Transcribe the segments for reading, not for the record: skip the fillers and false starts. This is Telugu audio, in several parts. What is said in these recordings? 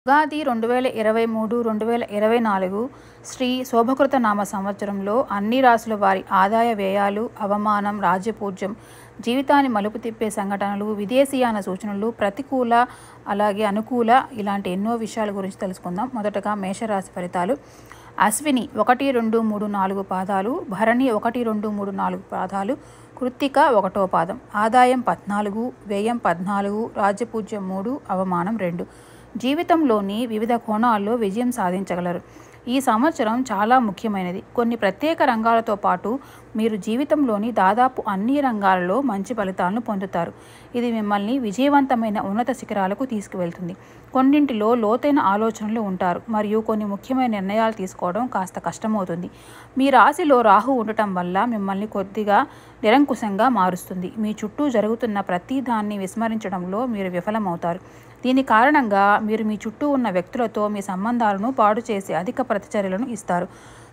ఉగాది 2023, 2024 శ్రీ శోభకృత నామ సంవత్సరంలో అన్ని రాసుల వారి ఆదాయ వ్యయాలు, అవమానం, రాజ్యపూజ్యం, జీవితాన్ని మలుపు తిప్పే సంఘటనలు, విదేశీయాన సూచనలు, ప్రతికూల అలాగే అనుకూల ఇలాంటి ఎన్నో విషయాల గురించి తెలుసుకుందాం. మొదటగా మేషరాశి ఫలితాలు. అశ్విని 1, 2, 3, 4 పాదాలు, భరణి 1, 2, 3, 4 పాదాలు, కృత్తిక 1వ పాదం. ఆదాయం 14, వ్యయం 14, రాజ్యపూజ్యం 3, అవమానం 2. జీవితంలోని వివిధ కోణాల్లో విజయం సాధించగలరు. ఈ సంవత్సరం చాలా ముఖ్యమైనది. కొన్ని ప్రత్యేక రంగాలతో పాటు మీరు జీవితంలోని దాదాపు అన్ని రంగాలలో మంచి ఫలితాలను పొందుతారు. ఇది మిమ్మల్ని విజయవంతమైన ఉన్నత శిఖరాలకు తీసుకువెళ్తుంది. కొన్నింటిలో లోతైన ఆలోచనలు ఉంటారు మరియు కొన్ని ముఖ్యమైన నిర్ణయాలు తీసుకోవడం కాస్త కష్టమవుతుంది. మీ రాశిలో రాహు ఉండటం వల్ల మిమ్మల్ని కొద్దిగా నిరంకుశంగా మారుస్తుంది. మీ చుట్టూ జరుగుతున్న ప్రతి దాన్ని విస్మరించడంలో మీరు విఫలమవుతారు. దీని కారణంగా మీరు మీ చుట్టూ ఉన్న వ్యక్తులతో మీ సంబంధాలను పాడు చేసే అధిక ప్రతిచర్యలను ఇస్తారు.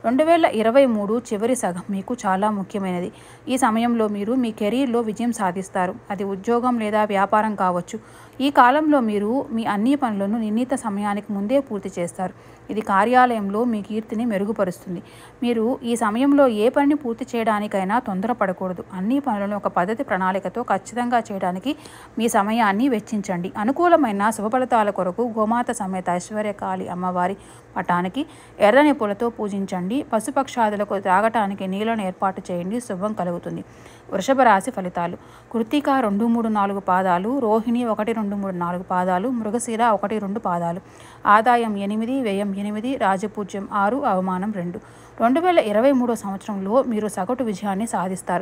2023 చివరి సగం మీకు చాలా ముఖ్యమైనది. ఈ సమయంలో మీరు మీ కెరీర్లో విజయం సాధిస్తారు. అది ఉద్యోగం లేదా వ్యాపారం కావచ్చు. ఈ కాలంలో మీరు మీ అన్ని పనులను నిర్ణీత సమయానికి ముందే పూర్తి చేస్తారు. ఇది కార్యాలయంలో మీ కీర్తిని మెరుగుపరుస్తుంది. మీరు ఈ సమయంలో ఏ పనిని పూర్తి చేయడానికైనా తొందరపడకూడదు. అన్ని పనులను ఒక పద్ధతి ప్రణాళికతో ఖచ్చితంగా చేయడానికి మీ సమయాన్ని వెచ్చించండి. అనుకూలమైన శుభ ఫలితాల కొరకు గోమాత సమేత ఐశ్వర్యకాళి అమ్మవారి పటానికి ఎర్రని పూలతో పూజించండి. పశుపక్షాదులకు త్రాగటానికి నీళ్లను ఏర్పాటు చేయండి. శుభం కలుగుతుంది. వృషభ రాశి ఫలితాలు. కృత్తిక 2, 3, 4 పాదాలు, రోహిణి 1, 2, 3, 4 పాదాలు, మృగశిర 1, 2 పాదాలు. ఆదాయం 8, వ్యయం 8, రాజపూజ్యం 6, అవమానం 2. 2023 సంవత్సరంలో మీరు సగటు విజయాన్ని సాధిస్తారు.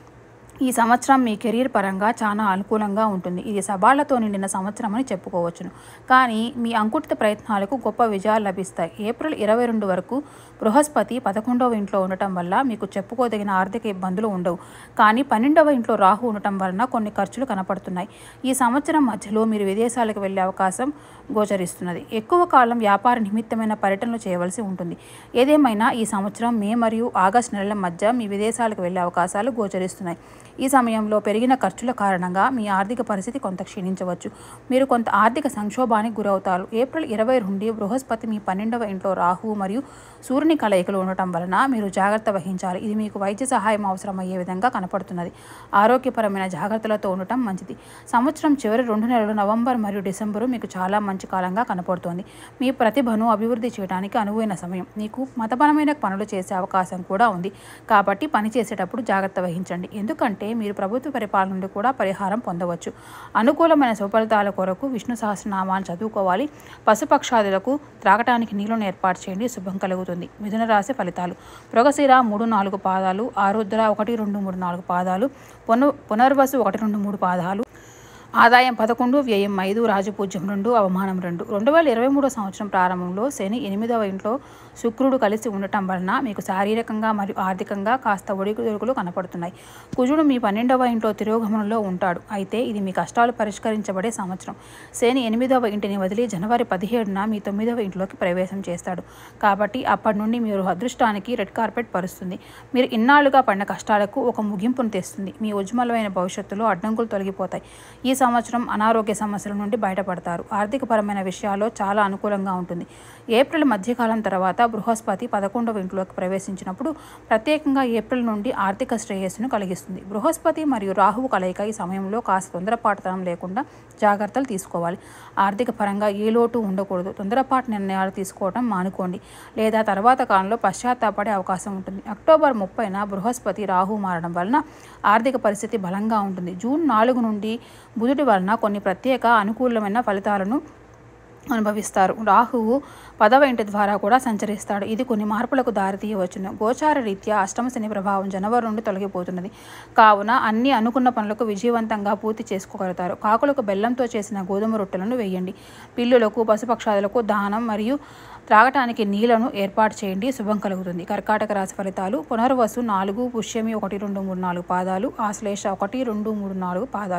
ఈ సంవత్సరం మీ కెరీర్ పరంగా చాలా అనుకూలంగా ఉంటుంది. ఇది సవాళ్లతో నిండిన సంవత్సరం అని చెప్పుకోవచ్చును. కానీ మీ అంకుటిత ప్రయత్నాలకు గొప్ప విజయాలు లభిస్తాయి. ఏప్రిల్ 22 వరకు బృహస్పతి 11వ ఇంట్లో ఉండటం వల్ల మీకు చెప్పుకోదగిన ఆర్థిక ఇబ్బందులు ఉండవు. కానీ 12వ ఇంట్లో రాహు ఉండటం వలన కొన్ని ఖర్చులు కనపడుతున్నాయి. ఈ సంవత్సరం మధ్యలో మీరు విదేశాలకు వెళ్లే అవకాశం గోచరిస్తున్నది. ఎక్కువ కాలం వ్యాపార నిమిత్తమైన పర్యటనలు చేయవలసి ఉంటుంది. ఏదేమైనా ఈ సంవత్సరం మే మరియు ఆగస్టు నెలల మధ్య మీ విదేశాలకు వెళ్లే అవకాశాలు గోచరిస్తున్నాయి. ఈ సమయంలో పెరిగిన ఖర్చుల కారణంగా మీ ఆర్థిక పరిస్థితి కొంత క్షీణించవచ్చు. మీరు కొంత ఆర్థిక సంక్షోభానికి గురవుతారు. ఏప్రిల్ 20 నుండి బృహస్పతి మీ 12వ ఇంట్లో రాహు మరియు సూర్యుని కలయికలు ఉండటం వలన మీరు జాగ్రత్త వహించాలి. ఇది మీకు వైద్య సహాయం అవసరమయ్యే విధంగా కనపడుతున్నది. ఆరోగ్యపరమైన జాగ్రత్తలతో ఉండటం మంచిది. సంవత్సరం చివరి 2 నెలలు నవంబర్ మరియు డిసెంబరు మీకు చాలా మంచి కాలంగా కనపడుతోంది. మీ ప్రతిభను అభివృద్ధి చేయడానికి అనువైన సమయం. మీకు మతపరమైన పనులు చేసే అవకాశం కూడా ఉంది. కాబట్టి పని చేసేటప్పుడు జాగ్రత్త వహించండి. ఎందుకంటే మీరు ప్రభుత్వ పరిపాలన నుండి కూడా పరిహారం పొందవచ్చు. అనుకూలమైన శుభఫలితాల కొరకు విష్ణు సహస్రనామాన్ని చదువుకోవాలి. పశుపక్షాదులకు త్రాగటానికి నీళ్లను ఏర్పాటు చేయండి. శుభం కలుగుతుంది. మిథున రాశి ఫలితాలు. మృగశిర 3, 4 పాదాలు, ఆరుద్ర 1, 2, 3, 4 పాదాలు, పునర్వసు 1, 2, 3 పాదాలు. ఆదాయం 11, వ్యయం 5, రాజపూజ్యం 2, అవమానం 2. 2023 సంవత్సరం ప్రారంభంలో శని 8వ ఇంట్లో శుక్రుడు కలిసి ఉండటం వలన మీకు శారీరకంగా మరియు ఆర్థికంగా కాస్త ఒడిదుడుకులు కనపడుతున్నాయి. కుజుడు మీ 12వ ఇంట్లో తిరోగమనంలో ఉంటాడు. అయితే ఇది మీ కష్టాలు పరిష్కరించబడే సంవత్సరం. శని 8వ ఇంటిని వదిలి జనవరి 17న మీ 9వ ఇంట్లోకి ప్రవేశం చేస్తాడు. కాబట్టి అప్పటి నుండి మీరు అదృష్టానికి రెడ్ కార్పెట్ పరుస్తుంది. మీరు ఇన్నాళ్లుగా పడిన కష్టాలకు ఒక ముగింపును తెస్తుంది. మీ ఉజ్వలమైన భవిష్యత్తులో అడ్డంకులు తొలగిపోతాయి. ఈ సంవత్సరం అనారోగ్య సమస్యల నుండి బయటపడతారు. ఆర్థికపరమైన విషయాల్లో చాలా అనుకూలంగా ఉంటుంది. ఏప్రిల్ మధ్యకాలం తర్వాత బృహస్పతి 11వ ఇంట్లోకి ప్రవేశించినప్పుడు ప్రత్యేకంగా ఏప్రిల్ నుండి ఆర్థిక శ్రేయస్సును కలిగిస్తుంది. బృహస్పతి మరియు రాహువు కలయిక ఈ సమయంలో కాస్త తొందరపాటుతనం లేకుండా జాగ్రత్తలు తీసుకోవాలి. ఆర్థిక పరంగా ఏ లోటు ఉండకూడదు. తొందరపాటు నిర్ణయాలు తీసుకోవడం మానుకోండి, లేదా తర్వాత కాలంలో పశ్చాత్తాపడే అవకాశం ఉంటుంది. అక్టోబర్ 30న బృహస్పతి రాహు మారడం వలన ఆర్థిక పరిస్థితి బలంగా ఉంటుంది. జూన్ 4 నుండి బుధుడి వలన కొన్ని ప్రత్యేక అనుకూలమైన ఫలితాలను అనుభవిస్తారు. రాహువు 10వ ఇంటి ద్వారా కూడా సంచరిస్తాడు. ఇది కొన్ని మార్పులకు దారితీయవచ్చును. గోచార రీత్యా అష్టమ శని ప్రభావం జనవరి నుండి తొలగిపోతున్నది. కావున అన్ని అనుకున్న పనులకు విజయవంతంగా పూర్తి చేసుకోగలుగుతారు. కాకులకు బెల్లంతో చేసిన గోధుమ రొట్టెలను వేయండి. పిల్లులకు, పశుపక్షాదులకు దానం మరియు త్రాగటానికి నీళ్లను ఏర్పాటు చేయండి. శుభం కలుగుతుంది. కర్కాటక రాశి ఫలితాలు. పునర్వసు 4, పుష్యమి 1, 2, 3, 4 పాదాలు, ఆశ్లేష 1, 2, 3, 4 పాదాలు.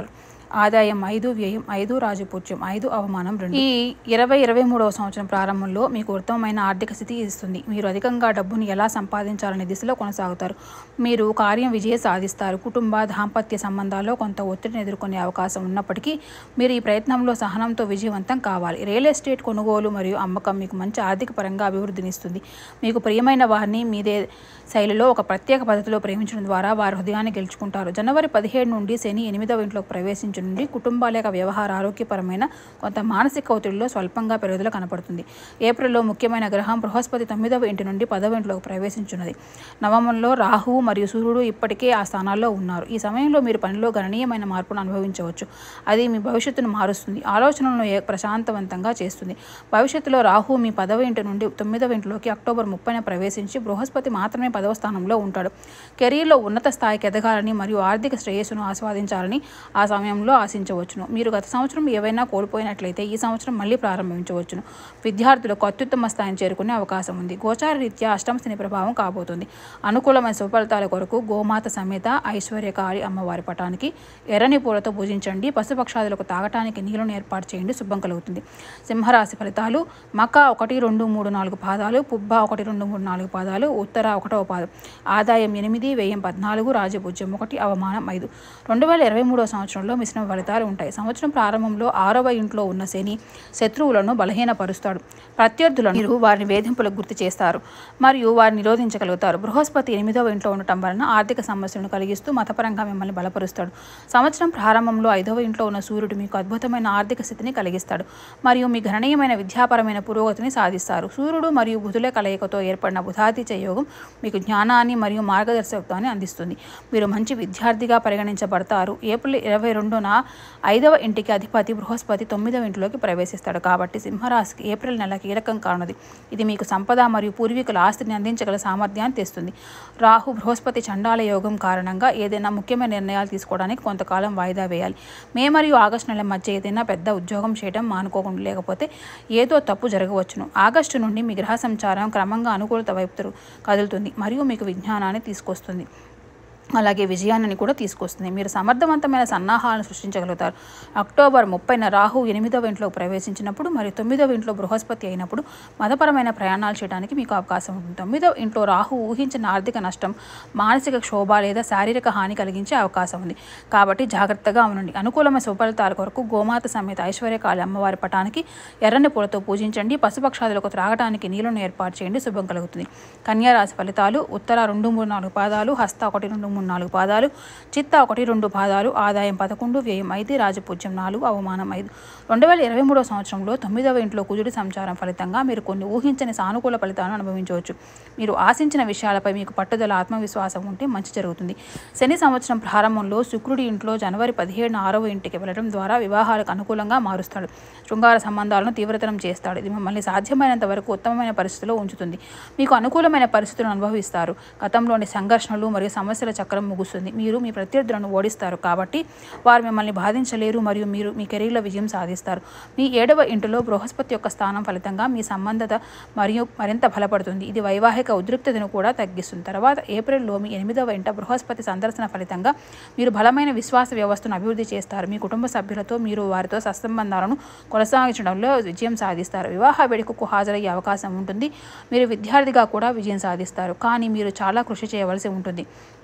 ఆదాయం 5, వ్యయం 5, రాజపూజ్యం 5, అవమానం 2. ఈ 2023వ సంవత్సరం ప్రారంభంలో మీకు ఉత్తమమైన ఆర్థిక స్థితి ఇస్తుంది. మీరు అధికంగా డబ్బును ఎలా సంపాదించాలనే దిశలో కొనసాగుతారు. మీరు కార్యం విజయం సాధిస్తారు. కుటుంబ దాంపత్య సంబంధాల్లో కొంత ఒత్తిడిని ఎదుర్కొనే అవకాశం ఉన్నప్పటికీ మీరు ఈ ప్రయత్నంలో సహనంతో విజయవంతం కావాలి. రియల్ ఎస్టేట్ కొనుగోలు మరియు అమ్మకం మీకు మంచి ఆర్థిక పరంగా అభివృద్ధినిస్తుంది. మీకు ప్రియమైన వారిని మీదే శైలిలో ఒక ప్రత్యేక పద్ధతిలో ప్రేమించడం ద్వారా వారి హృదయాన్ని గెలుచుకుంటారు. జనవరి 17 నుండి శని 8వ ఇంట్లోకి ప్రవేశించ నుండి కుటుంబాల యొక్క వ్యవహార ఆరోగ్యపరమైన కొంత మానసిక ఒత్తిడిలో స్వల్పంగా పెరుగుదల కనపడుతుంది. ఏప్రిల్లో ముఖ్యమైన గ్రహం బృహస్పతి 9వ ఇంటి నుండి 10వ ఇంట్లోకి ప్రవేశించున్నది. నవమంలో రాహువు మరియు సూర్యుడు ఇప్పటికే ఆ స్థానాల్లో ఉన్నారు. ఈ సమయంలో మీరు పనిలో గణనీయమైన మార్పును అనుభవించవచ్చు. అది మీ భవిష్యత్తును మారుస్తుంది, ఆలోచనలను ప్రశాంతవంతంగా చేస్తుంది. భవిష్యత్తులో రాహువు మీ 10వ ఇంటి నుండి 9వ ఇంట్లోకి అక్టోబర్ 30న ప్రవేశించి బృహస్పతి మాత్రమే 10వ స్థానంలో ఉంటాడు. కెరీర్లో ఉన్నత స్థాయికి ఎదగాలని మరియు ఆర్థిక శ్రేయస్సును ఆస్వాదించాలని ఆ సమయంలో ఆశించవచ్చును. మీరు గత సంవత్సరం ఏవైనా కోల్పోయినట్లయితే ఈ సంవత్సరం మళ్ళీ ప్రారంభించవచ్చును. విద్యార్థులకు అత్యుత్తమ స్థాయిని చేరుకునే అవకాశం ఉంది. గోచార రీత్యా అష్టమ శని ప్రభావం కాబోతుంది. అనుకూలమైన శుభఫలితాల కొరకు గోమాత సమేత ఐశ్వర్యకారి అమ్మవారి పటానికి ఎర్రని పూలతో పూజించండి. పశుపక్షాదులకు తాగటానికి నీళ్లను ఏర్పాటు చేయండి. శుభం కలుగుతుంది. సింహరాశి ఫలితాలు. మక 1, 2, 3, 4 పాదాలు, పుబ్బ 1, 2, 3, 4 పాదాలు, ఉత్తర 1వ పాదం. ఆదాయం 8, వ్యయం 14, రాజపూజ్యం 1, అవమానం 5. 2023వ సంవత్సరంలో మిశ్రమ ఫలితాలు ఉంటాయి. సంవత్సరం ప్రారంభంలో 6వ ఇంట్లో ఉన్న శని శత్రువులను బలహీనపరుస్తాడు. ప్రత్యర్థులను మీరు వారిని వేధింపులకు గుర్తు చేస్తారు మరియు వారిని నిరోధించగలుగుతారు. బృహస్పతి 8వ ఇంట్లో ఉండటం వలన ఆర్థిక సమస్యలను కలిగిస్తూ మతపరంగా మిమ్మల్ని బలపరుస్తాడు. సంవత్సరం ప్రారంభంలో 5వ ఇంట్లో ఉన్న సూర్యుడు మీకు అద్భుతమైన ఆర్థిక స్థితిని కలిగిస్తాడు మరియు మీ గణనీయమైన విద్యాపరమైన పురోగతిని సాధిస్తారు. సూర్యుడు మరియు బుధుల కలయికతో ఏర్పడిన బుధాదిత్య యోగం మీకు జ్ఞానాన్ని మరియు మార్గదర్శకత్వాన్ని అందిస్తుంది. మీరు మంచి విద్యార్థిగా పరిగణించబడతారు. ఏప్రిల్ 22న 5వ ఇంటికి అధిపతి బృహస్పతి 9వ ఇంట్లోకి ప్రవేశిస్తాడు. కాబట్టి సింహరాశికి ఏప్రిల్ నెల కీలకం కానున్నది. ఇది మీకు సంపద మరియు పూర్వీకుల ఆస్తిని అందించగల సామర్థ్యాన్ని తెస్తుంది. రాహు బృహస్పతి చండాల యోగం కారణంగా ఏదైనా ముఖ్యమైన నిర్ణయాలు తీసుకోవడానికి కొంతకాలం వాయిదా వేయాలి. మే మరియు ఆగస్టు నెలల మధ్య ఏదైనా పెద్ద ఉద్యోగం చేయడం మానుకోకుండా, లేకపోతే ఏదో తప్పు జరగవచ్చును. ఆగస్టు నుండి మీ గ్రహ సంచారం క్రమంగా అనుకూలత వైపు కదులుతుంది మరియు మీకు విజ్ఞానాన్ని తీసుకొస్తుంది, అలాగే విజయాన్ని కూడా తీసుకొస్తుంది. మీరు సమర్థవంతమైన సన్నాహాలను సృష్టించగలుగుతారు. అక్టోబర్ 30న రాహు 8వ ఇంట్లో ప్రవేశించినప్పుడు మరియు 9వ ఇంట్లో బృహస్పతి అయినప్పుడు మతపరమైన ప్రయాణాలు చేయడానికి మీకు అవకాశం ఉంటుంది. 9వ ఇంట్లో రాహు ఊహించిన ఆర్థిక నష్టం, మానసిక క్షోభ లేదా శారీరక హాని కలిగించే అవకాశం ఉంది. కాబట్టి జాగ్రత్తగా ఉండండి. అనుకూలమైన శుభఫలితాల కొరకు గోమాత సమేత ఐశ్వర్యకాళి అమ్మవారి పటానికి ఎర్రని పూలతో పూజించండి. పశుపక్షాదులకు త్రాగటానికి నీళ్లను ఏర్పాటు చేయండి. శుభం కలుగుతుంది. కన్యా రాశి ఫలితాలు. ఉత్తర 2, 3, 4 పాదాలు, హస్త 1, 2, 3, 4 పాదాలు, చిత్త 1, 2 పాదాలు, ఆదాయం 11, వ్యయం 5, రాజపూజ్యం 4, అవమానం 5. 2023వ సంవత్సరంలో 9వ ఇంట్లో కుజుడి సంచారం ఫలితంగా మీరు కొన్ని ఊహించని సానుకూల ఫలితాలను అనుభవించవచ్చు. మీరు ఆశించిన విషయాలపై మీకు పట్టుదల, ఆత్మవిశ్వాసం ఉంటే మంచి జరుగుతుంది. శని సంవత్సరం ప్రారంభంలో శుక్రుడి ఇంట్లో జనవరి 17న 6వ ఇంటికి వెళ్ళడం ద్వారా వివాహాలకు అనుకూలంగా మారుస్తాడు. శృంగార సంబంధాలను తీవ్రతరం చేస్తాడు. ఇది మిమ్మల్ని సాధ్యమైనంత వరకు ఉత్తమమైన పరిస్థితిలో ఉంచుతుంది. మీకు అనుకూలమైన పరిస్థితులను అనుభవిస్తారు. గతంలోని సంఘర్షణలు మరియు సమస్యల చక్రం ముగుస్తుంది. మీరు మీ ప్రత్యర్థులను ఓడిస్తారు కాబట్టి వారు మిమ్మల్ని బాధించలేరు మరియు మీరు మీ కెరీర్లో విజయం సాధిస్తారు. మీ 7వ ఇంటిలో బృహస్పతి యొక్క స్థానం ఫలితంగా మీ సంబంధత మరింత బలపడుతుంది. ఇది వైవాహిక ఉద్రిక్తతను కూడా తగ్గిస్తుంది. తర్వాత ఏప్రిల్లో మీ 8వ ఇంట బృహస్పతి సందర్శన ఫలితంగా మీరు బలమైన విశ్వాస వ్యవస్థను అభివృద్ధి చేస్తారు. మీ కుటుంబ సభ్యులతో మీరు వారితో సత్సంబంధాలను కొనసాగించడంలో విజయం సాధిస్తారు. వివాహ వేడుకకు హాజరయ్యే అవకాశం ఉంటుంది. మీరు విద్యార్థిగా కూడా విజయం సాధిస్తారు, కానీ మీరు చాలా కృషి చేయవలసి ఉంటుంది.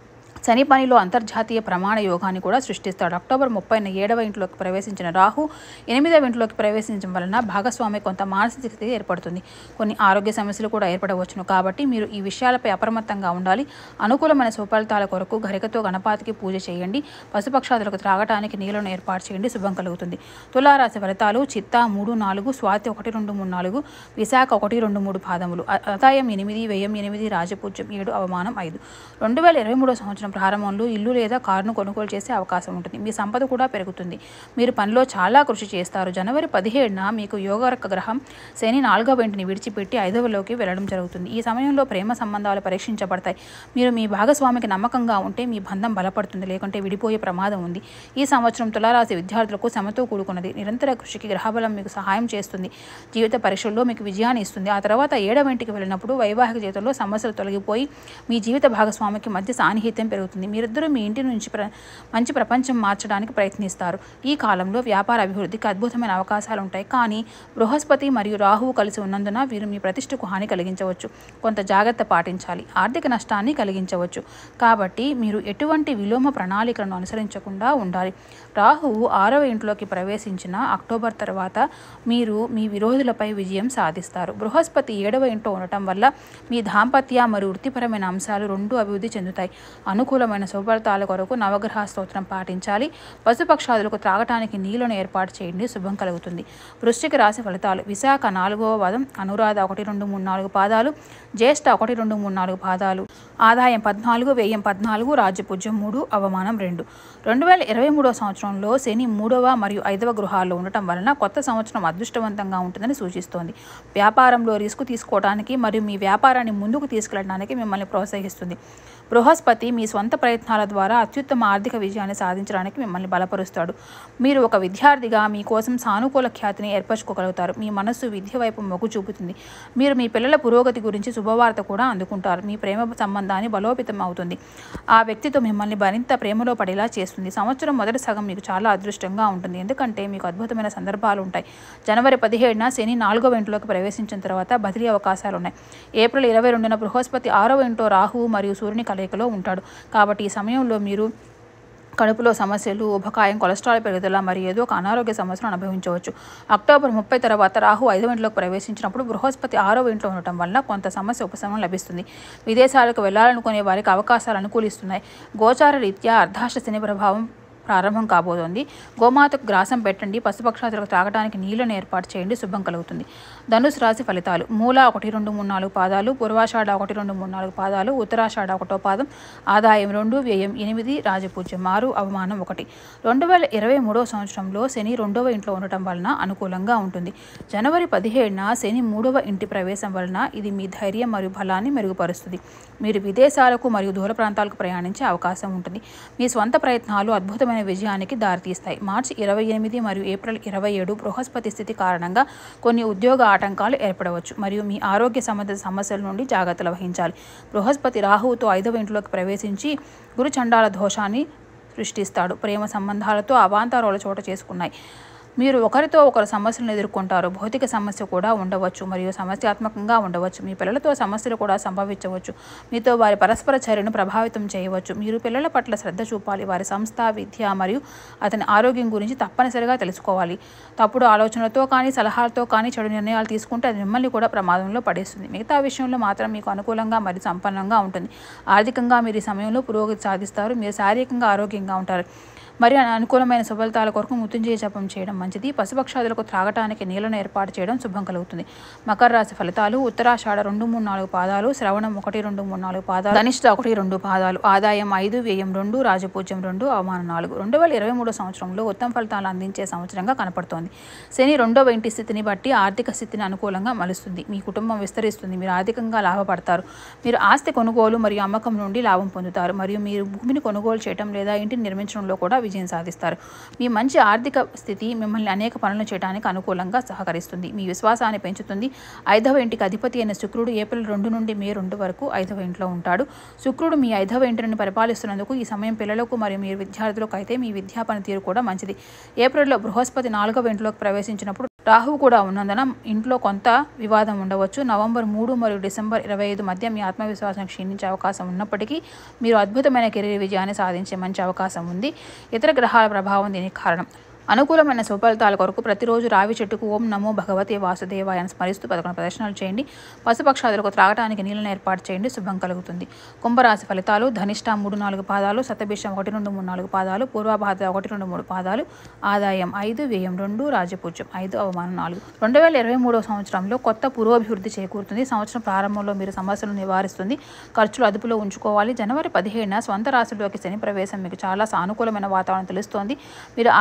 శని పనిలో అంతర్జాతీయ ప్రమాణ యోగాన్ని కూడా సృష్టిస్తాడు. అక్టోబర్ 30న 7వ ఇంట్లోకి ప్రవేశించిన రాహు 8వ ఇంట్లోకి ప్రవేశించడం వలన భాగస్వామి కొంత మానసిక స్థితి ఏర్పడుతుంది. కొన్ని ఆరోగ్య సమస్యలు కూడా ఏర్పడవచ్చును. కాబట్టి మీరు ఈ విషయాలపై అప్రమత్తంగా ఉండాలి. అనుకూలమైన సుఫలితాల కొరకు గరికతో గణపతికి పూజ చేయండి. పశుపక్షాదులకు త్రాగటానికి నీళ్లను ఏర్పాటు చేయండి. శుభం కలుగుతుంది. తులారాశి ఫలితాలు. చిత్త 3, 4, స్వాతి 1, 2, 3, 4, విశాఖ 1, 2, 3 పాదములు, ఆదాయం 8, వ్యయం 8, రాజపూజ్యం 7, అవమానం 5. 2023వ సంవత్సరం ప్రారంభంలో ఇల్లు లేదా కారును కొనుగోలు చేసే అవకాశం ఉంటుంది. మీ సంపద కూడా పెరుగుతుంది. మీరు పనిలో చాలా కృషి చేస్తారు. జనవరి 17న మీకు యోగరక గ్రహం శని 4వ ఇంటిని విడిచిపెట్టి 5వలోకి వెళ్ళడం జరుగుతుంది. ఈ సమయంలో ప్రేమ సంబంధాలు పరీక్షించబడతాయి. మీరు మీ భాగస్వామికి నమ్మకంగా ఉంటే మీ బంధం బలపడుతుంది, లేకుంటే విడిపోయే ప్రమాదం ఉంది. ఈ సంవత్సరం తులారాశి విద్యార్థులకు శ్రమతో కూడుకున్నది. నిరంతర కృషికి గ్రహబలం మీకు సహాయం చేస్తుంది. జీవిత పరీక్షల్లో మీకు విజయాన్ని ఇస్తుంది. ఆ తర్వాత 7వ ఇంటికి వెళ్ళినప్పుడు వైవాహిక జీవితంలో సమస్యలు తొలగిపోయి మీ జీవిత భాగస్వామికి మధ్య సాన్నిహిత్యం పెరుగుతుంది. పెరుగుతుంది. మీరిద్దరూ మీ ఇంటి నుంచి మంచి ప్రపంచం మార్చడానికి ప్రయత్నిస్తారు. ఈ కాలంలో వ్యాపార అభివృద్ధికి అద్భుతమైన అవకాశాలు ఉంటాయి. కానీ బృహస్పతి మరియు రాహువు కలిసి ఉన్నందున వీరు మీ ప్రతిష్టకు హాని కలిగించవచ్చు. కొంత జాగ్రత్త పాటించాలి. ఆర్థిక నష్టాన్ని కలిగించవచ్చు. కాబట్టి మీరు ఎటువంటి విలోమ ప్రణాళికలను అనుసరించకుండా ఉండాలి. రాహువు 6వ ఇంట్లోకి ప్రవేశించిన అక్టోబర్ తర్వాత మీరు మీ విరోధులపై విజయం సాధిస్తారు. బృహస్పతి 7వ ఇంట్లో ఉండటం వల్ల మీ దాంపత్య మరియు వృత్తిపరమైన అంశాలు రెండూ అభివృద్ధి చెందుతాయి. అనుకూలమైన శుభఫలితాల కొరకు నవగ్రహ స్తోత్రం పాటించాలి. పశుపక్షాదులకు త్రాగటానికి నీళ్లను ఏర్పాటు చేయండి. శుభం కలుగుతుంది. వృశ్చిక రాశి ఫలితాలు. విశాఖ 4వ పాదం, అనురాధ 1, 2, 3, 4 పాదాలు, జ్యేష్ఠ 1, 2, 3, 4 పాదాలు, ఆదాయం 14, వ్యయం 14, రాజ్యపూజ్యం 3, అవమానం 2. 2023 సంవత్సరంలో శని 3వ మరియు 5వ గృహాల్లో ఉండటం వలన కొత్త సంవత్సరం అదృష్టవంతంగా ఉంటుందని సూచిస్తోంది. వ్యాపారంలో రిస్క్ తీసుకోవడానికి మరియు మీ వ్యాపారాన్ని ముందుకు తీసుకెళ్లడానికి మిమ్మల్ని ప్రోత్సహిస్తుంది. బృహస్పతి మీ స్వంత ప్రయత్నాల ద్వారా అత్యుత్తమ ఆర్థిక విజయాన్ని సాధించడానికి మిమ్మల్ని బలపరుస్తాడు. మీరు ఒక విద్యార్థిగా మీ కోసం సానుకూల ఖ్యాతిని ఏర్పరచుకోగలుగుతారు. మీ మనస్సు విద్య వైపు మొగ్గు చూపుతుంది. మీరు మీ పిల్లల పురోగతి గురించి శుభవార్త కూడా అందుకుంటారు. మీ ప్రేమ సంబంధాన్ని బలోపేతం అవుతుంది. ఆ వ్యక్తితో మిమ్మల్ని మరింత ప్రేమలో పడేలా చేస్తుంది. సంవత్సరం మొదటి సగం మీకు చాలా అదృష్టంగా ఉంటుంది. ఎందుకంటే మీకు అద్భుతమైన సందర్భాలు ఉంటాయి. జనవరి 17న శని 4వ ఇంట్లోకి ప్రవేశించిన తర్వాత బదిలీ అవకాశాలు ఉన్నాయి. ఏప్రిల్ 22న బృహస్పతి 6వ ఇంట్లో రాహువు మరియు సూర్యుని కలయికలో ఉంటాడు. కాబట్టి ఈ సమయంలో మీరు కడుపులో సమస్యలు, ఉబకాయం, కొలెస్ట్రాల్ పెరుగుదల మరియు ఏదో ఒక అనారోగ్య సమస్యను అనుభవించవచ్చు. అక్టోబర్ 30 తర్వాత రాహు 5వ ఇంట్లోకి ప్రవేశించినప్పుడు బృహస్పతి 6వ ఇంట్లో ఉండటం వలన కొంత సమస్య ఉపశమనం లభిస్తుంది. విదేశాలకు వెళ్లాలనుకునే వారికి అవకాశాలు అనుకూలిస్తున్నాయి. గోచార రీత్యా అర్ధాష్ట శని ప్రభావం ప్రారంభం కాబోతోంది. గోమాతకు గ్రాసం పెట్టండి. పశుపక్షాదులకు త్రాగడానికి నీళ్లను ఏర్పాటు చేయండి. శుభం కలుగుతుంది. ధనుసు రాశి ఫలితాలు. మూల 1, 2, 3, 4 పాదాలు, పూర్వాషాఢ 1, 2, 3, 4 పాదాలు, ఉత్తరాషాఢ 1వ పాదం, ఆదాయం 2, వ్యయం 8, రాజపూజ్యం 6, అవమానం 1. 2023 సంవత్సరంలో శని 2వ ఇంట్లో ఉండటం వలన అనుకూలంగా ఉంటుంది. జనవరి 17న శని 3వ ఇంటి ప్రవేశం వలన ఇది మీ ధైర్యం మరియు బలాన్ని మెరుగుపరుస్తుంది. మీరు విదేశాలకు మరియు దూర ప్రాంతాలకు ప్రయాణించే అవకాశం ఉంటుంది. మీ స్వంత ప్రయత్నాలు అద్భుతమైన విజయానికి దారితీస్తాయి. మార్చి 28 మరియు ఏప్రిల్ 27 బృహస్పతి స్థితి కారణంగా కొన్ని ఉద్యోగ ఆటంకాలు ఏర్పడవచ్చు మరియు మీ ఆరోగ్య సంబంధిత సమస్యల నుండి జాగ్రత్తలు వహించాలి. బృహస్పతి రాహువుతో 5వ ఇంట్లోకి ప్రవేశించి గురు చండాల దోషాన్ని సృష్టిస్తాడు. ప్రేమ సంబంధాలతో అవాంతరాలు చోట చేసుకున్నాయి. మీరు ఒకరితో ఒకరు సమస్యలను ఎదుర్కొంటారు. భౌతిక సమస్య కూడా ఉండవచ్చు మరియు సమస్యాత్మకంగా ఉండవచ్చు. మీ పిల్లలతో సమస్యలు కూడా సంభవించవచ్చు. మీతో వారి పరస్పర చర్యను ప్రభావితం చేయవచ్చు. మీరు పిల్లల పట్ల శ్రద్ధ చూపాలి. వారి సంస్థ, విద్య మరియు అతని ఆరోగ్యం గురించి తప్పనిసరిగా తెలుసుకోవాలి. తప్పుడు ఆలోచనలతో కానీ సలహాలతో కానీ చెడు నిర్ణయాలు తీసుకుంటే అది మిమ్మల్ని కూడా ప్రమాదంలో పడేస్తుంది. మిగతా విషయంలో మాత్రం మీకు అనుకూలంగా మరియు సంపన్నంగా ఉంటుంది. ఆర్థికంగా మీరు ఈ సమయంలో పురోగతి సాధిస్తారు. మీరు శారీరకంగా ఆరోగ్యంగా ఉంటారు. మరి అనుకూలమైన సుఫలితాల కొరకు మృత్యుంజయ జపం చేయడం మంచిది. పశుపక్షాదులకు త్రాగటానికి నీళ్లను ఏర్పాటు చేయడం శుభం కలుగుతుంది. మకర రాశి ఫలితాలు. ఉత్తరాషాఢ 2, 3, 4 పాదాలు, శ్రవణం 1, 2, 3, 4 పాదాలు, ధనిష్ఠ 1, 2 పాదాలు, ఆదాయం 5, వ్యయం 2, రాజపూజ్యం 2, అవమానం 4. 2023 సంవత్సరంలో ఉత్తమ ఫలితాలు అందించే సంవత్సరంగా కనపడుతోంది. శని 2వ ఇంటి స్థితిని బట్టి ఆర్థిక స్థితిని అనుకూలంగా మలుస్తుంది. మీ కుటుంబం విస్తరిస్తుంది. మీరు ఆర్థికంగా లాభపడతారు. మీరు ఆస్తి కొనుగోలు మరియు అమ్మకం నుండి లాభం పొందుతారు మరియు మీరు భూమిని కొనుగోలు చేయడం లేదా ఇంటిని నిర్మించడంలో కూడా విజయం సాధిస్తారు. మీ మంచి ఆర్థిక స్థితి మిమ్మల్ని అనేక పనులు చేయడానికి అనుకూలంగా సహకరిస్తుంది. మీ విశ్వాసాన్ని పెంచుతుంది. 5వ ఇంటికి అధిపతి అయిన శుక్రుడు ఏప్రిల్ 2 నుండి మే 2 వరకు 5వ ఇంట్లో ఉంటాడు. శుక్రుడు మీ 5వ ఇంటిని పరిపాలిస్తున్నందుకు ఈ సమయం పిల్లలకు మరియు మీ విద్యార్థులకు అయితే మీ విద్యా పనితీరు కూడా మంచిది. ఏప్రిల్లో బృహస్పతి 4వ ఇంట్లోకి ప్రవేశించినప్పుడు రాహువు కూడా ఉన్నందున ఇంట్లో కొంత వివాదం ఉండవచ్చు. నవంబర్ 3 మరియు డిసెంబర్ 25 మధ్య మీ ఆత్మవిశ్వాసం క్షీణించే అవకాశం ఉన్నప్పటికీ మీరు అద్భుతమైన కెరీర్ విజయాన్ని సాధించే మంచి అవకాశం ఉంది. ఇతర గ్రహాల ప్రభావం దీనికి కారణం. అనుకూలమైన సుఫలితాల కొరకు ప్రతిరోజు రావి చెట్టుకు ఓం నమో భగవతే వాసుదేవాయ అని స్మరిస్తూ 11 ప్రదర్శనలు చేయండి. పశుపక్షాదులకు త్రాగటానికి నీళ్లను ఏర్పాటు చేయండి. శుభం కలుగుతుంది. కుంభరాశి ఫలితాలు. ధనిష్ట 3, 4 పాదాలు, శతభిషం 1, 2, 3, 4 పాదాలు, పూర్వభాద్ర 1, 2, 3 పాదాలు, ఆదాయం 5, వ్యయం 2, రాజపూజ్యం 5, అవమానం 4. 2023 సంవత్సరంలో కొత్త పురోభివృద్ధి చేకూరుతుంది. సంవత్సరం ప్రారంభంలో మీరు సమస్యలను నివారిస్తుంది. ఖర్చులు అదుపులో ఉంచుకోవాలి. జనవరి 17న స్వంత రాశిలోకి శని ప్రవేశం మీకు చాలా సానుకూలమైన వాతావరణం తెలుస్తోంది. మీరు ఆర్థిక స్థిరత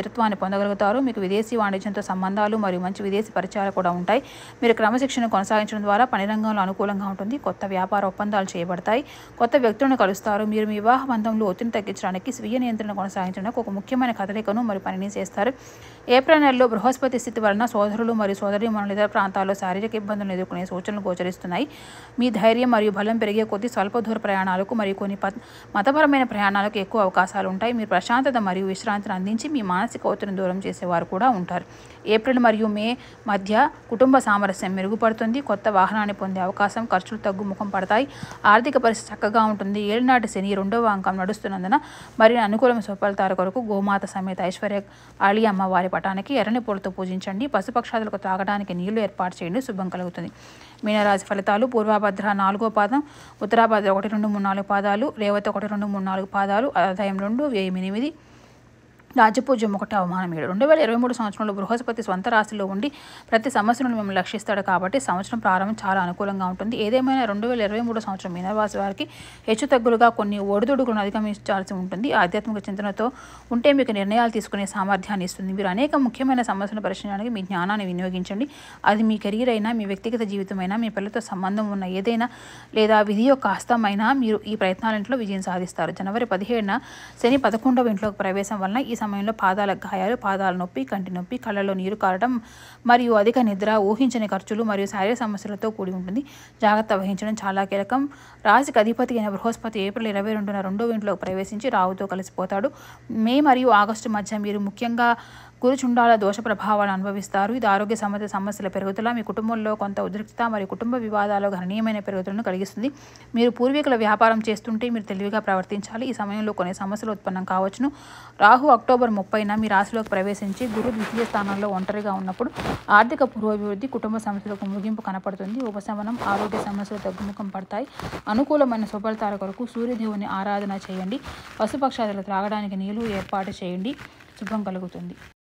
స్థిరత్వాన్ని పొందగలుగుతారు. మీకు విదేశీ వాణిజ్యంతో సంబంధాలు మరియు మంచి విదేశీ పరిచయాలు కూడా ఉంటాయి. మీరు క్రమశిక్షణ కొనసాగించడం ద్వారా పని రంగంలో అనుకూలంగా ఉంటుంది. కొత్త వ్యాపార ఒప్పందాలు చేయబడతాయి. కొత్త వ్యక్తులను కలుస్తారు. మీరు మీ వివాహ బంధంలో ఒత్తిడిని తగ్గించడానికి స్వీయ నియంత్రణ కొనసాగించడానికి ఒక ముఖ్యమైన కదలికను మరియు పనిని చేస్తారు. ఏప్రిల్ నెలలో బృహస్పతి స్థితి వలన సోదరులు మరియు సోదరీమణులు ఇతర ప్రాంతాల్లో శారీరక ఇబ్బందులను ఎదుర్కొనే సూచనలు గోచరిస్తున్నాయి. మీ ధైర్యం మరియు బలం పెరిగే కొద్దీ స్వల్ప దూర ప్రయాణాలకు మరియు కొన్ని మతపరమైన ప్రయాణాలకు ఎక్కువ అవకాశాలు ఉంటాయి. మీరు ప్రశాంతత మరియు విశ్రాంతిని అందించి మీ మానసిక ఒత్తిడిని దూరం చేసేవారు కూడా ఉంటారు. ఏప్రిల్ మరియు మే మధ్య కుటుంబ సామరస్యం మెరుగుపడుతుంది. కొత్త వాహనాన్ని పొందే అవకాశం, ఖర్చులు తగ్గుముఖం పడతాయి. ఆర్థిక పరిస్థితి చక్కగా ఉంటుంది. ఏలినాటి శని 2వ అంకం నడుస్తున్నందున మరిన్ని అనుకూలమైన సుఫలితాల కొరకు గోమాత సమేత ఐశ్వర్య ఆళి అమ్మవారి పటానికి ఎర్రని పూలతో పూజించండి. పశుపక్షాదులకు త్రాగడానికి నీళ్లు ఏర్పాటు చేయండి. శుభం కలుగుతుంది. మీనరాశి ఫలితాలు: పూర్వాభద్ర 4వ పాదం, ఉత్తరాభద్ర 1, 2, 3, 4 పాదాలు, రేవతి 1, 2, 3, 4 పాదాలు, ఆదాయం 2, వ్యయం 8, రాజ్యపూజ్యం 1, అవమానం 7. 2023 సంవత్సరంలో బృహస్పతి స్వంత రాశిలో ఉండి ప్రతి సమస్యను మిమ్మల్ని లక్షిస్తాడు కాబట్టి సంవత్సరం ప్రారంభం చాలా అనుకూలంగా ఉంటుంది. ఏదేమైనా 2023 సంవత్సరం మీనరాశి వారికి హెచ్చుతగ్గులుగా కొన్ని ఒడిదుడుకులను అధిగమించాల్సి ఉంటుంది. ఆధ్యాత్మిక చింతనతో ఉంటే మీకు నిర్ణయాలు తీసుకునే సామర్థ్యాన్ని ఇస్తుంది. మీరు అనేక ముఖ్యమైన సమస్యలను పరిశీలించడానికి మీ జ్ఞానాన్ని వినియోగించండి. అది మీ కెరీర్ అయినా, మీ వ్యక్తిగత జీవితమైనా, మీ పిల్లలతో సంబంధం ఉన్న ఏదైనా లేదా విధి యొక్క హస్తమైనా మీరు ఈ ప్రయత్నాలన్నింటిలో విజయం సాధిస్తారు. జనవరి 17న శని 11వ ఇంట్లోకి ప్రవేశం వలన ఈ సమయంలో పాదాల గాయాలు, పాదాల నొప్పి, కంటి నొప్పి, కళ్ళలో నీరు కారడం మరియు అధిక నిద్ర, ఊహించని ఖర్చులు మరియు శారీరక సమస్యలతో కూడి ఉంటుంది. జాగ్రత్త వహించడం చాలా కీలకం. రాశికి అధిపతి అయిన బృహస్పతి ఏప్రిల్ 22న 2వ ఇంట్లోకి ప్రవేశించి రాహుతో కలిసిపోతాడు. మే మరియు ఆగస్టు మధ్య మీరు ముఖ్యంగా గురుచుండాల దోష ప్రభావాలను అనుభవిస్తారు. ఇది ఆరోగ్య సమస్యల పెరుగుదల, మీ కుటుంబంలో కొంత ఉద్రిక్తత మరియు కుటుంబ వివాదాల్లో గణనీయమైన పెరుగుదలను కలిగిస్తుంది. మీరు పూర్వీకుల వ్యాపారం చేస్తుంటే మీరు తెలివిగా ప్రవర్తించాలి. ఈ సమయంలో కొన్ని సమస్యలు ఉత్పన్నం కావచ్చును. రాహు అక్టోబర్ 30న మీ రాశిలోకి ప్రవేశించి గురు ద్వితీయ స్థానంలో ఒంటరిగా ఉన్నప్పుడు ఆర్థిక పురోభివృద్ధి, కుటుంబ సమస్యలకు ముగింపు కనపడుతుంది. ఉపశమనం, ఆరోగ్య సమస్యలు తగ్గుముఖం పడతాయి. అనుకూలమైన సుఫలితాల కొరకు సూర్యదేవుని ఆరాధన చేయండి. పశుపక్షాదులు త్రాగడానికి నీళ్లు ఏర్పాటు చేయండి. శుభం కలుగుతుంది.